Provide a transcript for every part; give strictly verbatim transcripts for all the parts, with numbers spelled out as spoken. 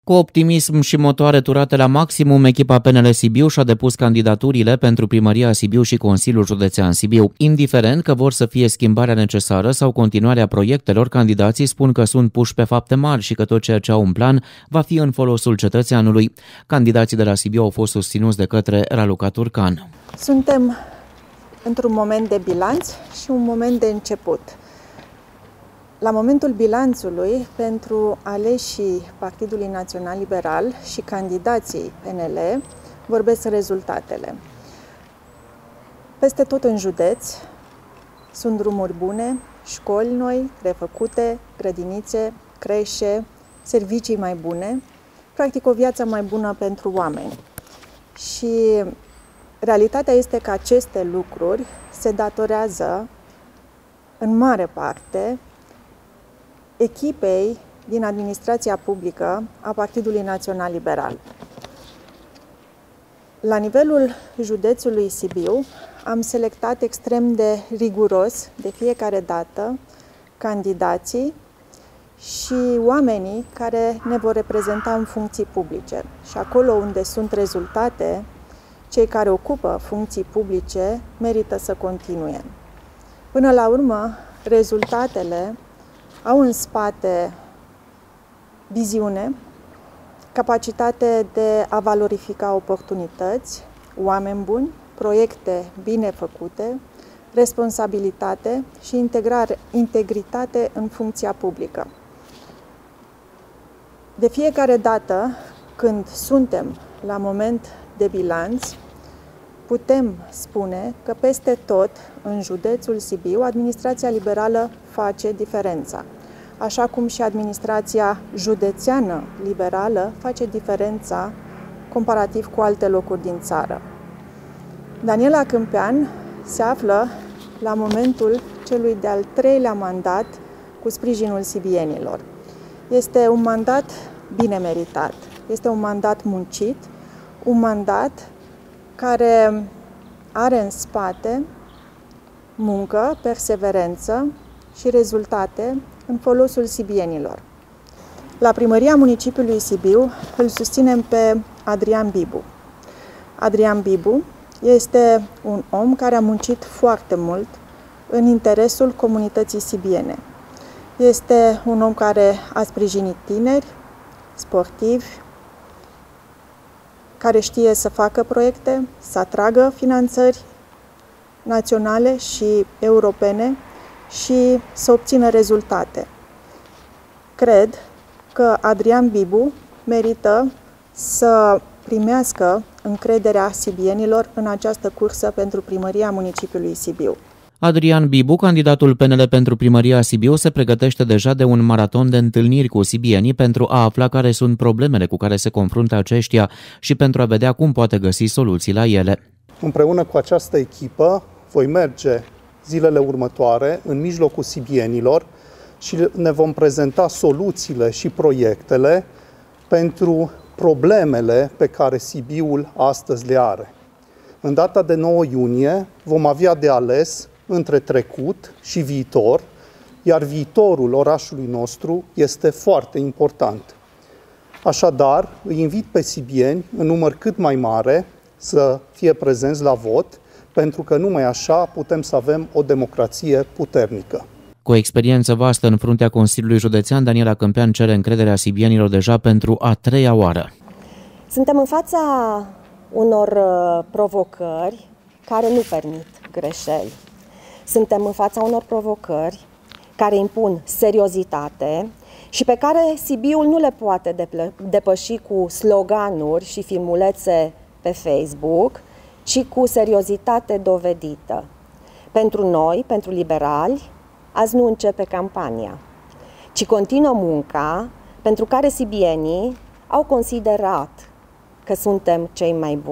Cu optimism și motoare turate la maximum, echipa P N L Sibiu și-a depus candidaturile pentru Primăria Sibiu și Consiliul Județean Sibiu. Indiferent că vor să fie schimbarea necesară sau continuarea proiectelor, candidații spun că sunt puși pe fapte mari și că tot ceea ce au în plan va fi în folosul cetățeanului. Candidații de la Sibiu au fost susținuți de către Raluca Turcan. Suntem într-un moment de bilanț și un moment de început. La momentul bilanțului, pentru aleșii Partidului Național Liberal și candidații P N L, vorbesc rezultatele. Peste tot în județ sunt drumuri bune, școli noi, refăcute, grădinițe, creșe, servicii mai bune, practic o viață mai bună pentru oameni. Și realitatea este că aceste lucruri se datorează în mare parte echipei din administrația publică a Partidului Național Liberal. La nivelul județului Sibiu am selectat extrem de riguros de fiecare dată candidații și oamenii care ne vor reprezenta în funcții publice. Și acolo unde sunt rezultate, cei care ocupă funcții publice merită să continue. Până la urmă, rezultatele au în spate viziune, capacitate de a valorifica oportunități, oameni buni, proiecte bine făcute, responsabilitate și integrare, integritate în funcția publică. De fiecare dată când suntem la moment de bilanț, putem spune că peste tot în județul Sibiu administrația liberală face diferența, așa cum și administrația județeană liberală face diferența comparativ cu alte locuri din țară. Daniela Câmpean se află la momentul celui de-al treilea mandat cu sprijinul sibienilor. Este un mandat bine meritat, este un mandat muncit, un mandat care are în spate muncă, perseverență și rezultate în folosul sibienilor. La Primăria Municipiului Sibiu îl susținem pe Adrian Bibu. Adrian Bibu este un om care a muncit foarte mult în interesul comunității sibiene. Este un om care a sprijinit tineri, sportivi, care știe să facă proiecte, să atragă finanțări naționale și europene și să obțină rezultate. Cred că Adrian Bibu merită să primească încrederea sibienilor în această cursă pentru Primăria Municipiului Sibiu. Adrian Bibu, candidatul P N L pentru Primăria Sibiu, se pregătește deja de un maraton de întâlniri cu sibienii pentru a afla care sunt problemele cu care se confruntă aceștia și pentru a vedea cum poate găsi soluții la ele. Împreună cu această echipă voi merge zilele următoare în mijlocul sibienilor și ne vom prezenta soluțiile și proiectele pentru problemele pe care Sibiul astăzi le are. În data de nouă iunie vom avea de ales între trecut și viitor, iar viitorul orașului nostru este foarte important. Așadar, îi invit pe sibieni în număr cât mai mare să fie prezenți la vot, pentru că numai așa putem să avem o democrație puternică. Cu o experiență vastă în fruntea Consiliului Județean, Daniela Câmpean cere încrederea sibienilor deja pentru a treia oară. Suntem în fața unor provocări care nu permit greșeli. Suntem în fața unor provocări care impun seriozitate și pe care Sibiul nu le poate depăși cu sloganuri și filmulețe pe Facebook, ci cu seriozitate dovedită. Pentru noi, pentru liberali, azi nu începe campania, ci continuă munca pentru care sibienii au considerat că suntem cei mai buni.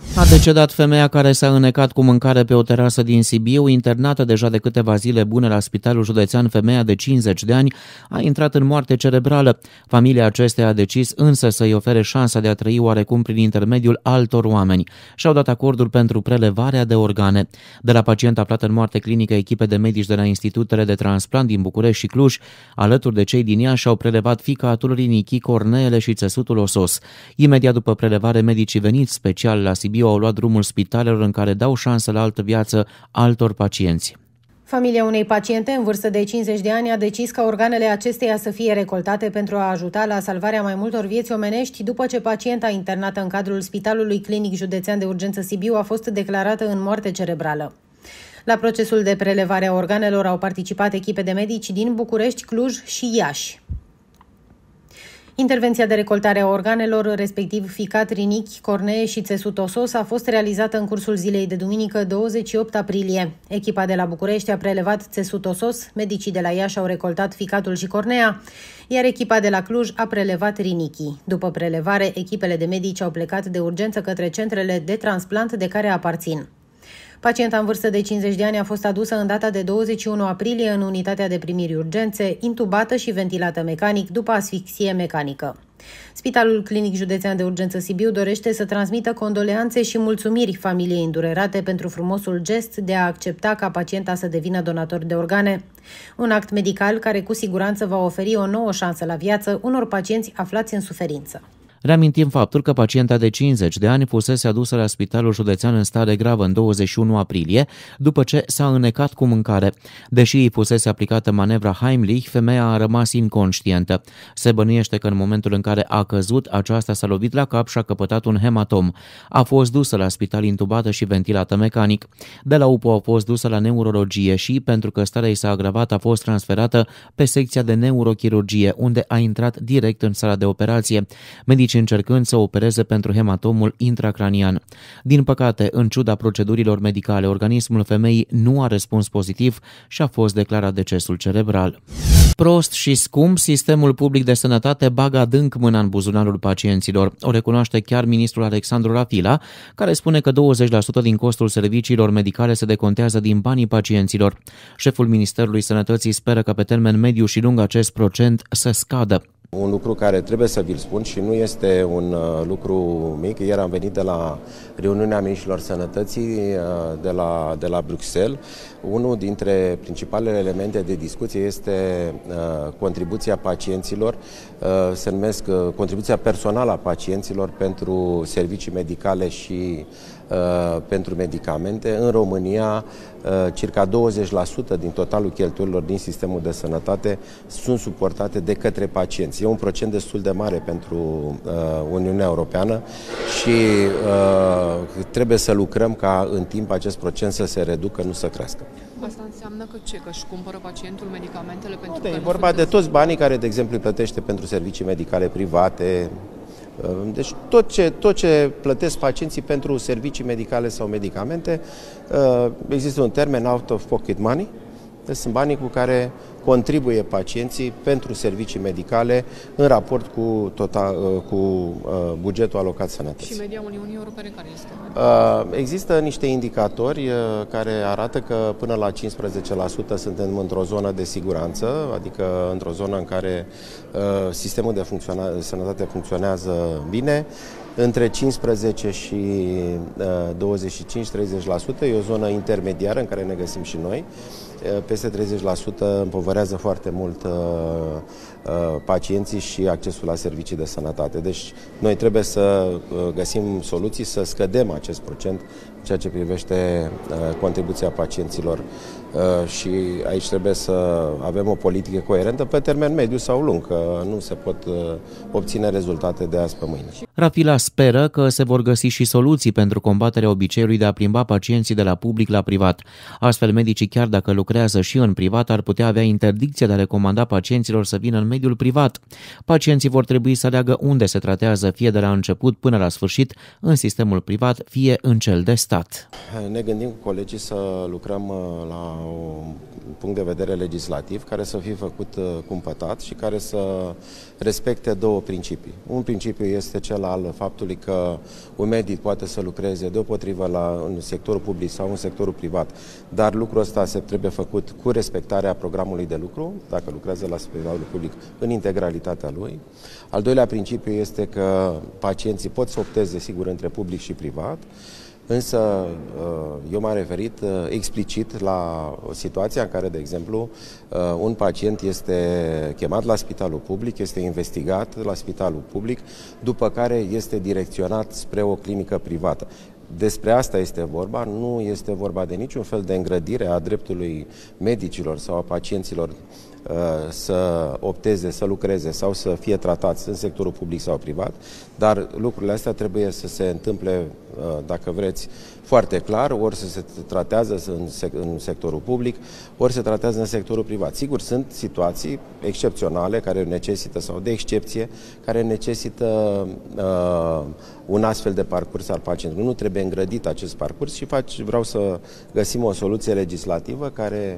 A decedat femeia care s-a înnecat cu mâncare pe o terasă din Sibiu, internată deja de câteva zile bune la Spitalul Județean. Femeia de cincizeci de ani a intrat în moarte cerebrală. Familia acesteia a decis însă să-i ofere șansa de a trăi oarecum prin intermediul altor oameni. Și-au dat acordul pentru prelevarea de organe. De la pacient aflat în moarte clinică, echipe de medici de la Institutele de Transplant din București și Cluj, alături de cei din Iași, au prelevat ficatul, rinichii, corneele și țesutul osos. Imediat după prelevare, medicii veniți special la Sibiu au luat drumul spitalelor în care dau șansă la altă viață altor pacienți. Familia unei paciente în vârstă de cincizeci de ani a decis ca organele acesteia să fie recoltate pentru a ajuta la salvarea mai multor vieți omenești după ce pacienta internată în cadrul Spitalului Clinic Județean de Urgență Sibiu a fost declarată în moarte cerebrală. La procesul de prelevare a organelor au participat echipe de medici din București, Cluj și Iași. Intervenția de recoltare a organelor, respectiv ficat, rinichi, cornee și țesut osos, a fost realizată în cursul zilei de duminică douăzeci și opt aprilie. Echipa de la București a prelevat țesut osos, medicii de la Iași au recoltat ficatul și cornea, iar echipa de la Cluj a prelevat rinichii. După prelevare, echipele de medici au plecat de urgență către centrele de transplant de care aparțin. Pacienta în vârstă de cincizeci de ani a fost adusă în data de douăzeci și unu aprilie în unitatea de primiri urgențe, intubată și ventilată mecanic după asfixie mecanică. Spitalul Clinic Județean de Urgență Sibiu dorește să transmită condoleanțe și mulțumiri familiei îndurerate pentru frumosul gest de a accepta ca pacienta să devină donator de organe. Un act medical care cu siguranță va oferi o nouă șansă la viață unor pacienți aflați în suferință. Reamintim faptul că pacienta de cincizeci de ani fusese adusă la Spitalul Județean în stare gravă în douăzeci și unu aprilie, după ce s-a înnecat cu mâncare. Deși îi fusese aplicată manevra Heimlich, femeia a rămas inconștientă. Se bănuiește că în momentul în care a căzut, aceasta s-a lovit la cap și a căpătat un hematom. A fost dusă la spital intubată și ventilată mecanic. De la U P U a fost dusă la neurologie și, pentru că starea ei s-a agravat, a fost transferată pe secția de neurochirurgie, unde a intrat direct în sala de operație. Medicii încercând să opereze pentru hematomul intracranian. Din păcate, în ciuda procedurilor medicale, organismul femeii nu a răspuns pozitiv și a fost declarat decesul cerebral. Prost și scump, sistemul public de sănătate bagă adânc mâna în buzunarul pacienților. O recunoaște chiar ministrul Alexandru Rafila, care spune că douăzeci la sută din costul serviciilor medicale se decontează din banii pacienților. Șeful Ministerului Sănătății speră că pe termen mediu și lung acest procent să scadă. Un lucru care trebuie să vi-l spun și nu este un uh, lucru mic. Ieri am venit de la reuniunea Ministrilor Sănătății uh, de, la, de la Bruxelles. Unul dintre principalele elemente de discuție este uh, contribuția pacienților, uh, se numesc uh, contribuția personală a pacienților pentru servicii medicale și uh, pentru medicamente. În România, uh, circa douăzeci la sută din totalul cheltuielilor din sistemul de sănătate sunt suportate de către pacienți. E un procent destul de mare pentru uh, Uniunea Europeană și uh, trebuie să lucrăm ca în timp acest procent să se reducă, nu să crească. Asta înseamnă că ce? Că își cumpără pacientul medicamentele pentru nu, că... E vorba de toți banii care, de exemplu, îi plătește pentru servicii medicale private. Deci tot ce, tot ce plătesc pacienții pentru servicii medicale sau medicamente, există un termen out of pocket money. Deci sunt banii cu care contribuie pacienții pentru servicii medicale în raport cu, total, cu bugetul alocat sănătății. Și media Uniunii Europene care este? Există niște indicatori care arată că până la cincisprezece la sută suntem într-o zonă de siguranță, adică într-o zonă în care sistemul de funcționa- sănătate funcționează bine. Între cincisprezece și douăzeci și cinci la treizeci la sută e o zonă intermediară în care ne găsim și noi. Peste treizeci la sută împovărează foarte mult uh, uh, pacienții și accesul la servicii de sănătate. Deci noi trebuie să uh, găsim soluții să scădem acest procent în ceea ce privește uh, contribuția pacienților uh, și aici trebuie să avem o politică coerentă pe termen mediu sau lung, că nu se pot uh, obține rezultate de azi pe mâine. Rafila speră că se vor găsi și soluții pentru combaterea obiceiului de a plimba pacienții de la public la privat. Astfel, medicii, chiar dacă lucrează și în privat, ar putea avea interdicția de a recomanda pacienților să vină în mediul privat. Pacienții vor trebui să aleagă unde se tratează, fie de la început până la sfârșit, în sistemul privat, fie în cel de stat. stat. Ne gândim cu colegii să lucrăm la un punct de vedere legislativ care să fie făcut cumpătat și care să respecte două principii. Un principiu este cel al faptului că un medic poate să lucreze deopotrivă la, în sectorul public sau în sectorul privat, dar lucrul ăsta se trebuie făcut cu respectarea programului de lucru, dacă lucrează la spitalul public, în integralitatea lui. Al doilea principiu este că pacienții pot să opteze, sigur, între public și privat, însă eu m-am referit explicit la situația în care, de exemplu, un pacient este chemat la spitalul public, este investigat la spitalul public, după care este direcționat spre o clinică privată. Despre asta este vorba, nu este vorba de niciun fel de îngrădire a dreptului medicilor sau a pacienților să opteze, să lucreze sau să fie tratați în sectorul public sau privat, dar lucrurile astea trebuie să se întâmple, dacă vreți, foarte clar, ori să se tratează în sectorul public, ori se tratează în sectorul privat. Sigur, sunt situații excepționale care necesită, sau de excepție, care necesită uh, un astfel de parcurs al pacientului. Nu trebuie îngrădit acest parcurs și fac, vreau să găsim o soluție legislativă care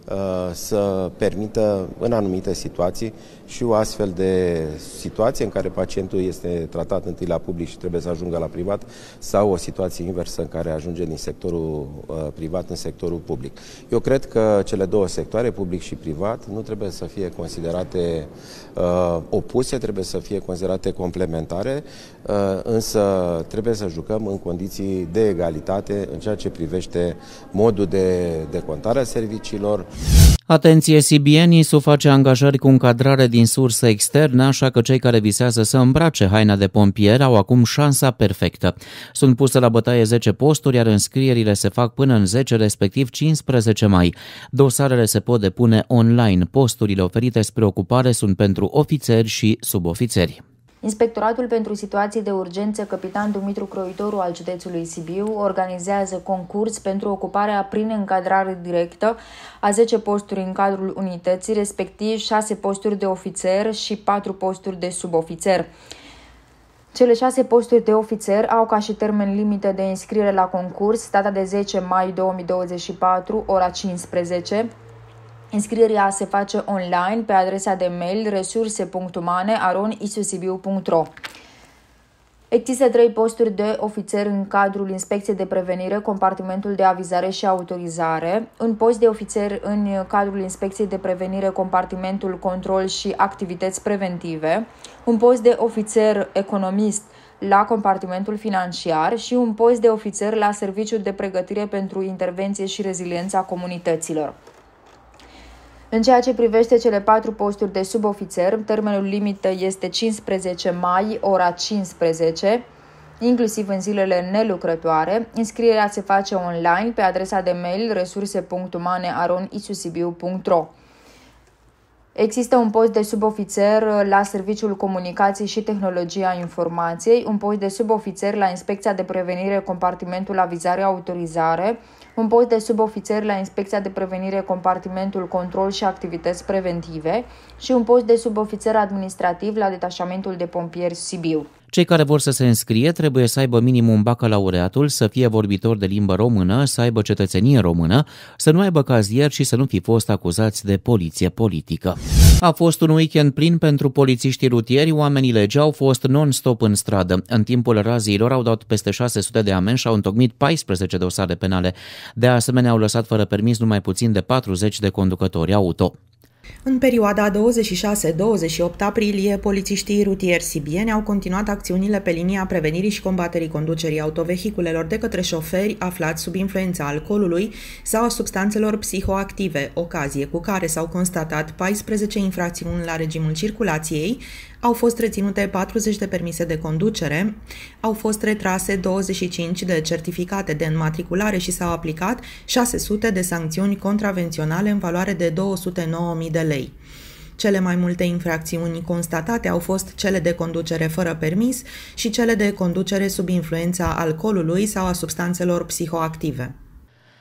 să permită în anumite situații și o astfel de situație în care pacientul este tratat întâi la public și trebuie să ajungă la privat, sau o situație inversă în care ajunge din sectorul privat în sectorul public. Eu cred că cele două sectoare, public și privat, nu trebuie să fie considerate uh, opuse, trebuie să fie considerate complementare, uh, însă trebuie să jucăm în condiții de egalitate în ceea ce privește modul de, de contare a serviciilor. Atenție, sibienii, S U face angajări cu încadrare din sursă externă, așa că cei care visează să îmbrace haina de pompier au acum șansa perfectă. Sunt puse la bătaie zece posturi, iar înscrierile se fac până în zece, respectiv cincisprezece mai. Dosarele se pot depune online. Posturile oferite spre ocupare sunt pentru ofițeri și subofițeri. Inspectoratul pentru situații de urgență Capitan Dumitru Croitoru al județului Sibiu organizează concurs pentru ocuparea prin încadrare directă a zece posturi în cadrul unității, respectiv șase posturi de ofițer și patru posturi de subofițer. Cele șase posturi de ofițer au ca și termen limită de înscriere la concurs data de zece mai două mii douăzeci și patru, ora cincisprezece. Înscrierea se face online pe adresa de mail resurse punct umane arond isusibiu punct ro. Există trei posturi de ofițer în cadrul Inspecției de Prevenire, compartimentul de avizare și autorizare, un post de ofițer în cadrul Inspecției de Prevenire, compartimentul control și activități preventive, un post de ofițer economist la compartimentul financiar și un post de ofițer la Serviciul de Pregătire pentru Intervenție și Reziliența Comunităților. În ceea ce privește cele patru posturi de subofițer, termenul limită este cincisprezece mai, ora cincisprezece, inclusiv în zilele nelucrătoare. Înscrierea se face online pe adresa de mail resurse punct umane arond isusibiu punct ro. Există un post de subofițer la Serviciul Comunicații și Tehnologia Informației, un post de subofițer la Inspecția de Prevenire, compartimentul avizare autorizare, un post de subofițer la Inspecția de Prevenire, compartimentul control și activități preventive și un post de subofițer administrativ la Detașamentul de Pompieri Sibiu. Cei care vor să se înscrie trebuie să aibă minimum bacalaureatul, să fie vorbitor de limbă română, să aibă cetățenie română, să nu aibă cazier și să nu fi fost acuzați de poliție politică. A fost un weekend plin pentru polițiștii rutieri, oamenii legii au fost non-stop în stradă. În timpul raziilor au dat peste șase sute de amenzi și au întocmit paisprezece dosare penale. De asemenea, au lăsat fără permis numai puțin de patruzeci de conducători auto. În perioada douăzeci și șase douăzeci și opt aprilie, polițiștii rutieri sibieni au continuat acțiunile pe linia prevenirii și combaterii conducerii autovehiculelor de către șoferi aflați sub influența alcoolului sau a substanțelor psihoactive, ocazie cu care s-au constatat paisprezece infracțiuni la regimul circulației, au fost reținute patruzeci de permise de conducere, au fost retrase douăzeci și cinci de certificate de înmatriculare și s-au aplicat șase sute de sancțiuni contravenționale în valoare de două sute nouă mii de lei. Cele mai multe infracțiuni constatate au fost cele de conducere fără permis și cele de conducere sub influența alcoolului sau a substanțelor psihoactive.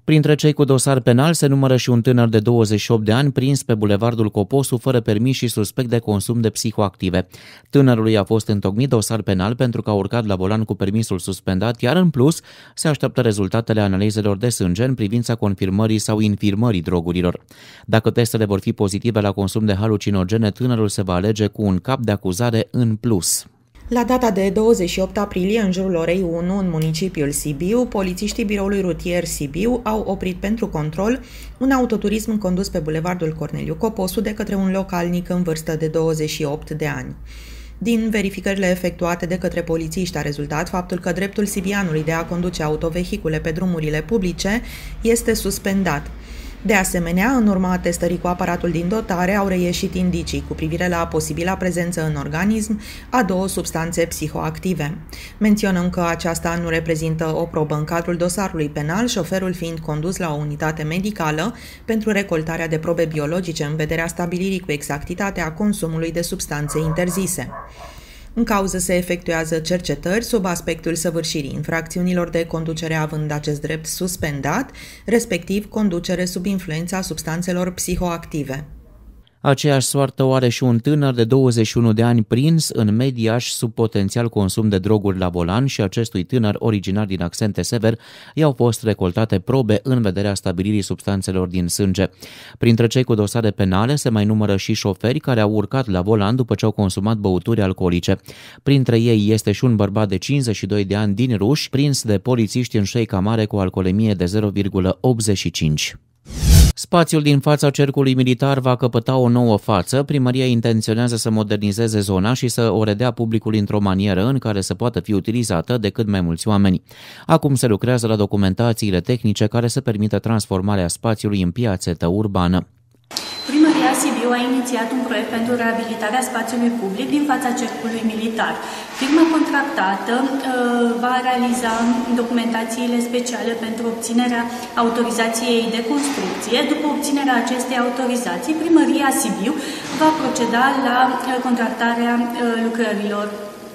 Printre cei cu dosar penal se numără și un tânăr de douăzeci și opt de ani prins pe bulevardul Coposu fără permis și suspect de consum de psihoactive. Tânărului a fost întocmit dosar penal pentru că a urcat la volan cu permisul suspendat, iar în plus se așteaptă rezultatele analizelor de sânge în privința confirmării sau infirmării drogurilor. Dacă testele vor fi pozitive la consum de halucinogene, tânărul se va alege cu un cap de acuzare în plus. La data de douăzeci și opt aprilie, în jurul orei unu, în municipiul Sibiu, polițiștii biroului rutier Sibiu au oprit pentru control un autoturism condus pe bulevardul Corneliu Coposu de către un localnic în vârstă de douăzeci și opt de ani. Din verificările efectuate de către polițiști a rezultat faptul că dreptul sibianului de a conduce autovehicule pe drumurile publice este suspendat. De asemenea, în urma testării cu aparatul din dotare, au reieșit indicii cu privire la posibila prezență în organism a două substanțe psihoactive. Menționăm că aceasta nu reprezintă o probă în cadrul dosarului penal, șoferul fiind condus la o unitate medicală pentru recoltarea de probe biologice în vederea stabilirii cu exactitate a consumului de substanțe interzise. În cauză se efectuează cercetări sub aspectul săvârșirii infracțiunilor de conducere având acest drept suspendat, respectiv conducere sub influența substanțelor psihoactive. Aceeași soartă o are și un tânăr de douăzeci și unu de ani prins în Mediaș sub potențial consum de droguri la volan și acestui tânăr, originar din Accente Sever, i-au fost recoltate probe în vederea stabilirii substanțelor din sânge. Printre cei cu dosare penale se mai numără și șoferi care au urcat la volan după ce au consumat băuturi alcoolice. Printre ei este și un bărbat de cincizeci și doi de ani din Ruș, prins de polițiști în Șeica Mare cu alcoolemie de zero virgulă optzeci și cinci. Spațiul din fața cercului militar va căpăta o nouă față. Primăria intenționează să modernizeze zona și să o redea publicului într-o manieră în care să poată fi utilizată de cât mai mulți oameni. Acum se lucrează la documentațiile tehnice care să permită transformarea spațiului în piațetă urbană. Primăria Sibiu a inițiat un proiect pentru reabilitarea spațiului public din fața cercului militar. Firma contractată uh, va realiza documentațiile speciale pentru obținerea autorizației de construcție. După obținerea acestei autorizații, Primăria Sibiu va proceda la uh, contractarea uh, lucrărilor.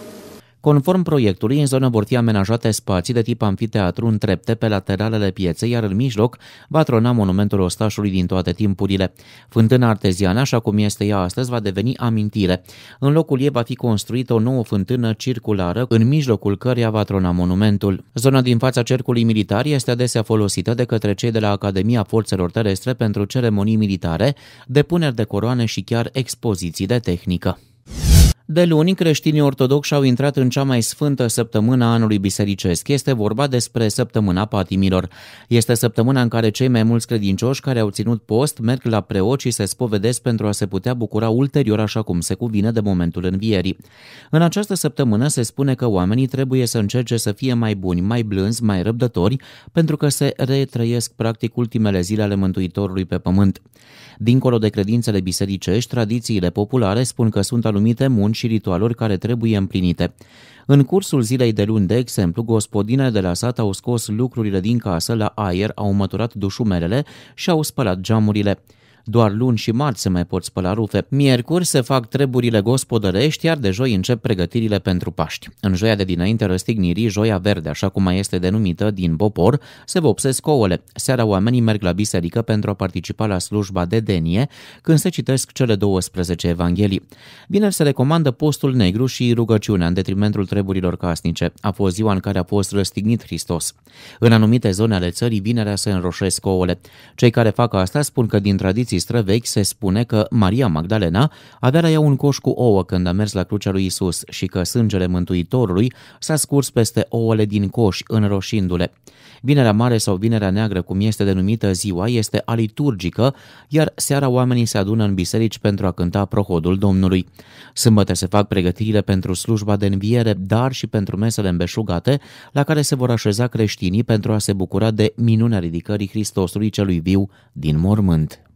Conform proiectului, în zonă vor fi amenajate spații de tip amfiteatru în trepte pe lateralele pieței, iar în mijloc va trona monumentul ostașului din toate timpurile. Fântâna arteziană, așa cum este ea astăzi, va deveni amintire. În locul ei va fi construită o nouă fântână circulară, în mijlocul căreia va trona monumentul. Zona din fața cercului militar este adesea folosită de către cei de la Academia Forțelor Terestre pentru ceremonii militare, depuneri de coroane și chiar expoziții de tehnică. De luni, creștinii ortodoxi au intrat în cea mai sfântă săptămână a anului bisericesc. Este vorba despre săptămâna patimilor. Este săptămâna în care cei mai mulți credincioși care au ținut post merg la preot și se spovedesc pentru a se putea bucura ulterior așa cum se cuvine de momentul învierii. În această săptămână se spune că oamenii trebuie să încerce să fie mai buni, mai blânzi, mai răbdători, pentru că se retrăiesc practic ultimele zile ale Mântuitorului pe pământ. Dincolo de credințele bisericești, tradițiile populare spun că sunt anumite munci și ritualuri care trebuie împlinite. În cursul zilei de luni, de exemplu, gospodinele de la sat au scos lucrurile din casă la aer, au măturat dușumelele și au spălat geamurile. Doar luni și marți se mai pot spăla rufe. Miercuri se fac treburile gospodărești, iar de joi încep pregătirile pentru Paști. În joia de dinainte răstignirii, joia verde, așa cum mai este denumită din popor, se vopsesc ouăle. Seara oamenii merg la biserică pentru a participa la slujba de denie, când se citesc cele douăsprezece evanghelii. Vineri se recomandă postul negru și rugăciunea în detrimentul treburilor casnice. A fost ziua în care a fost răstignit Hristos. În anumite zone ale țării, vinerea se înroșesc ouăle. Cei care fac asta spun că din tradiții străvechi se spune că Maria Magdalena avea la ea un coș cu ouă când a mers la crucea lui Isus și că sângele Mântuitorului s-a scurs peste ouăle din coș, înroșindu-le. Vinerea mare sau vinerea neagră, cum este denumită ziua, este aliturgică, iar seara oamenii se adună în biserici pentru a cânta prohodul Domnului. Sâmbătă se fac pregătirile pentru slujba de înviere, dar și pentru mesele îmbeșugate, la care se vor așeza creștinii pentru a se bucura de minunea ridicării Hristosului celui viu din mormânt.